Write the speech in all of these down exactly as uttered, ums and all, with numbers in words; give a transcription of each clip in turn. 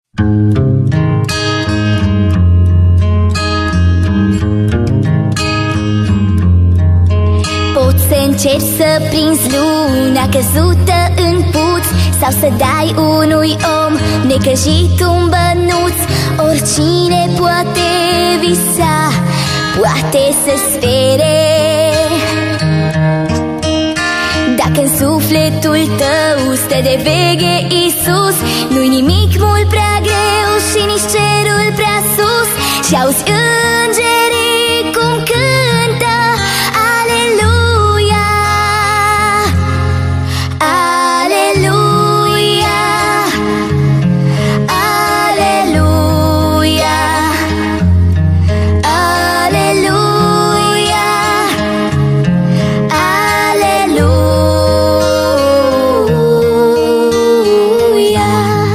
Poți să încerci să prinzi luna căzută în puț, sau să dai unui om necăjit un bănuț. Oricine poate visa, poate să spere, dacă în sufletul tău stă de veche Iisus. Nu-i nimic mult prea greu și nici cerul prea sus. Și auzi îngerii cum cântă Aleluia, Aleluia, Aleluia, Aleluia, Aleluia.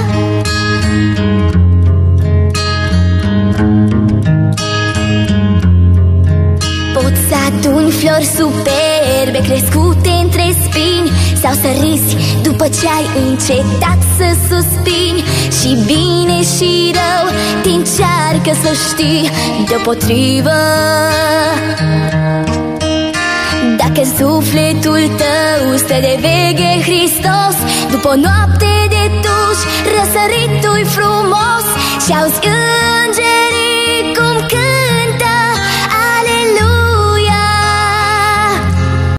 Poți să aduni flori superbe crescute între spini, sau să râzi după ce ai încetat să suspini. Și bine și rău te încearcă să știi deopotrivă, dacă sufletul tău stă de veche Hristos. După o noapte de duș răsăritul-i frumos și auzi